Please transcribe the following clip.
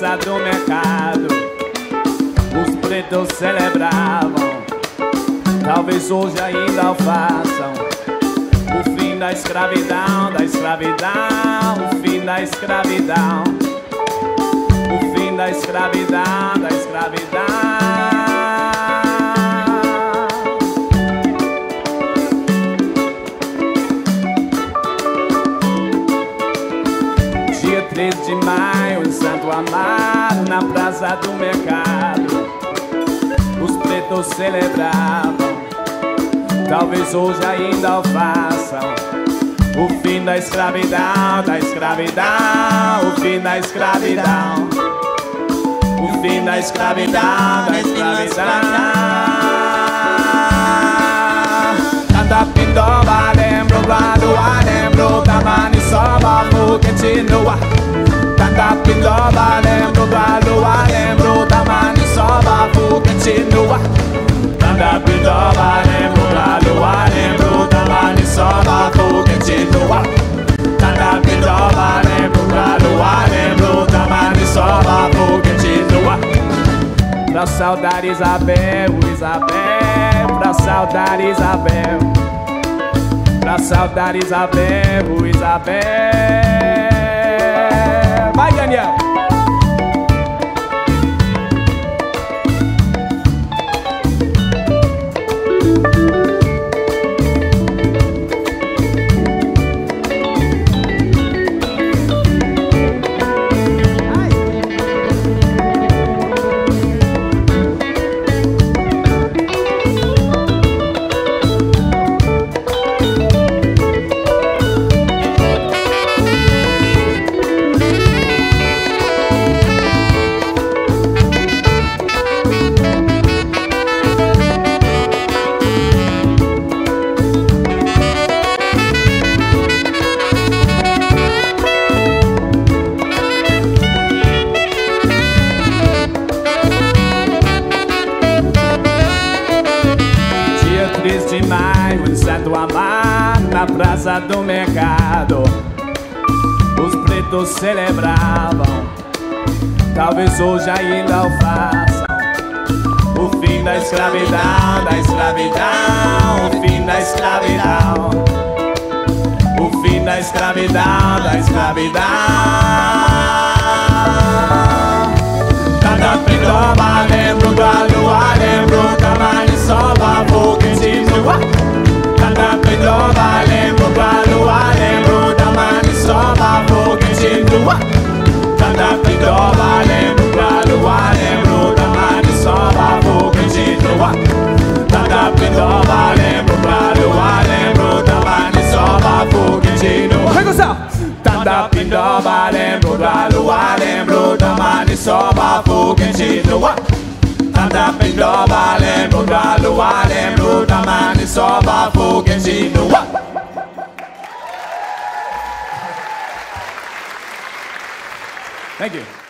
praça do mercado os pretos celebravam, talvez hoje ainda o façam, o fim da escravidão, da escravidão, o fim da escravidão, o fim da escravidão, da escravidão. Dia 13 de maio em Santo Amaro, na praça do mercado os pretos celebravam, talvez hoje ainda o façam, o fim da escravidão, da escravidão, o fim da escravidão, o fim da escravidão, da escravidão. Cada pindoba lembro do lua, lembro da maniçoba, foguete no ar. Cada pindoba lembro do lua, lembro da maniçoba, foguete no ar. Cada pindoba lembro da lua, lembro da maniçoba, foguete no ar. Cada pindoba lembro da lua, lembro da maniçoba, foguete no ar. Pra saudar Isabel, Isabel, pra saudar Isabel, pra saudar Isabel, Isabel. Vai, Daniel! Dia 3 de maio em Santo Amaro, na praça do mercado os pretos celebravam, talvez hoje ainda o façam, o fim da escravidão, da escravidão, o fim da escravidão, o fim da escravidão, da escravidão. Cada pindoba lembro da lua, lembro da maniçoba, foguete no ar. Cada pindoba lembro da lua, lembro da maniçoba, foguete no ar. Cada pindoba lembro da lua, lembro da maniçoba, foguete no ar. Cada pindoba lembro da lua, lembro da maniçoba, foguete no ar. Cada pindoba lembro da lua, lembro da maniçoba, foguete no ar. Cada pindoba lembro da lua, lembro da maniçoba, foguete no ar. Thank you.